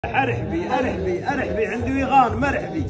ارحبي عنده يغان ارحبي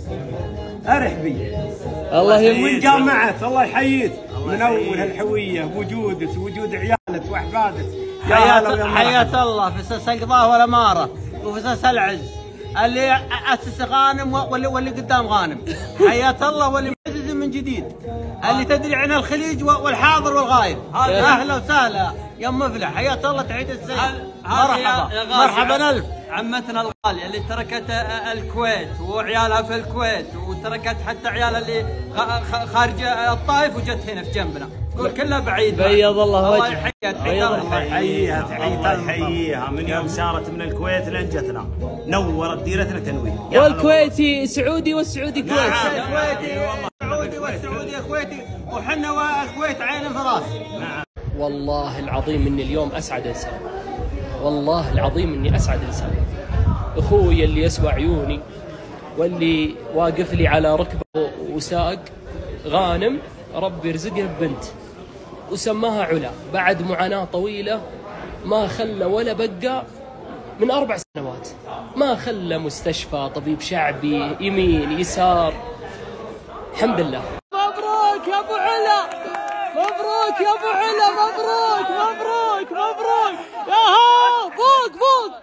الله يحييك من جامعة الله يحييك من اول هالحويه وجود عيالك واحفادك حياة الله في سس القضاء والاماره وفي سس العز اللي اسس غانم واللي قدام غانم. حياة الله واللي معزز من جديد اللي تدري عن الخليج والحاضر والغايب. اهلا وسهلا يا ام مفلح. حياة الله تعيد السلام. مرحبا الف. عمتنا الغالية اللي تركت الكويت وعيالها في الكويت وتركت حتى عيالها اللي خارج الطائف وجت هنا في جنبنا. كلها بعيد. بيض الله وجهك. الله يحييها من يوم سارت من الكويت لين جتنا نورت ديرتنا تنوير. والكويتي سعودي والسعودي كويتي. الكويتي سعودي والسعودي كويتي وحنا والكويت عين فراس. والله العظيم اني اليوم اسعد انسان. والله العظيم اني اسعد انسان. اخوي اللي يسوى عيوني واللي واقف لي على ركبه وساق غانم ربي يرزقه ببنت وسماها علا بعد معاناة طويلة ما خلى ولا بقى من 4 سنوات. ما خلى مستشفى طبيب شعبي يمين يسار. الحمد لله. مبروك يا ابو علا. مبروك يا ابو علا. مبروك ياها فوق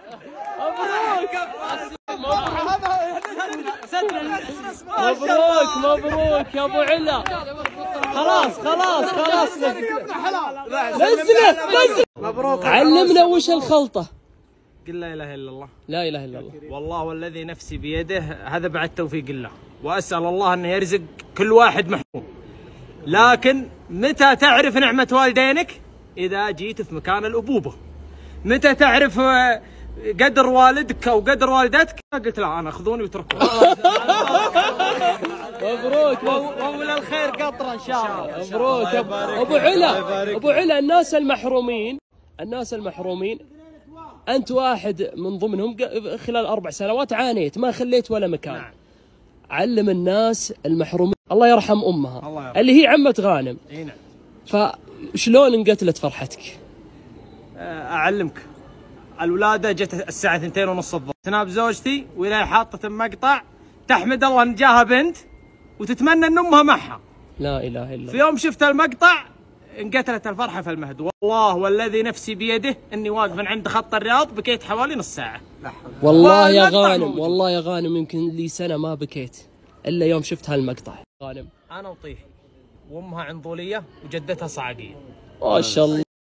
مبروك يا ابو علا. خلاص نزله. مبروك. علمنا وش الخلطة. قل لا اله الا الله. لا اله الا الله. والله والذي نفسي بيده هذا بعد توفيق الله، واسال الله انه يرزق كل واحد محروم. لكن متى تعرف نعمة والدينك؟ إذا جيت في مكان الأبوبة. متى تعرف قدر والدك أو قدر والدتك؟ قلت لا أنا خذوني واتركوني. مبروك وأول الخير قطرة إن شاء الله. مبروك أبو علا. الناس المحرومين أنت واحد من ضمنهم. خلال 4 سنوات عانيت ما خليت ولا مكان. نعم. علم الناس المحرومين. الله يرحم أمها اللي هي عمة غانم. نعم. فشلون انقتلت فرحتك؟ أعلمك. الولادة جت الساعة 2:30 الظهر. تناب زوجتي وإلى حاطة مقطع تحمد الله أن جاها بنت وتتمنى أن أمها معها. لا إله إلا الله. في يوم شفت المقطع انقتلت الفرحة في المهد. والله والذي نفسي بيده إني واقف عند خط الرياض بكيت حوالي نص ساعة. والله يا غانم يمكن لي سنة ما بكيت إلا يوم شفت هالمقطع. غانم أنا وطيحي وأمها عنضولية وجدتها صعقية. ما شاء الله.